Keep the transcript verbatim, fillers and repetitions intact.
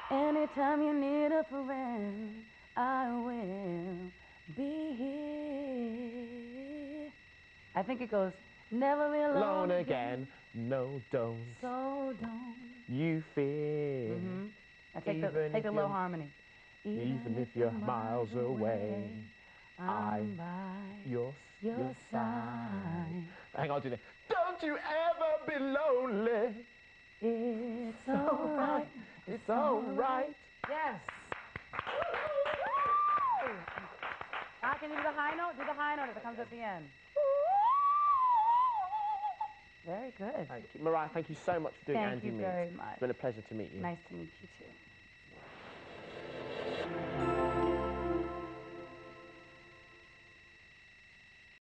Anytime you need a friend, I will be here. I think it goes, never be alone, Alone again. No, don't So don't. you fear. Mm-hmm. Now take the, Even take the if low you're- harmony. Even if you're miles away, I'm by your, your your side. Hang on to this. Don't you ever be lonely. It's alright. It's alright. Yes. I can you do the high note? Do the high note that comes at the end. Very good. Thank you. Mariah, thank you so much for doing Thank Andy you Meets. very much. It's been a pleasure to meet you. Nice to meet you too.